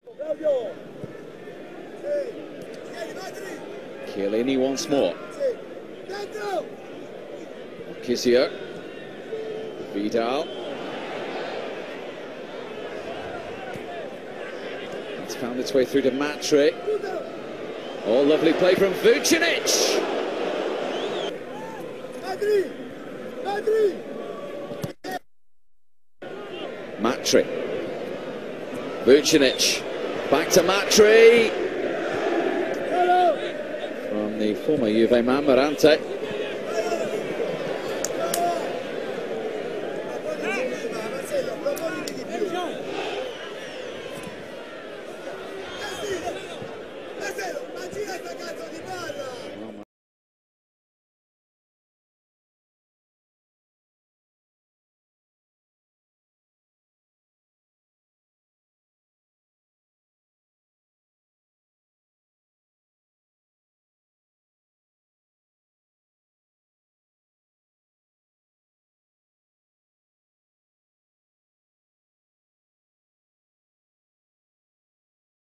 Chiellini once more. Kizio. Vidal. It's found its way through to Matri. Oh, lovely play from Vucinic. Matri. Vucinic. Back to Matri. From the former Juve man, Morante.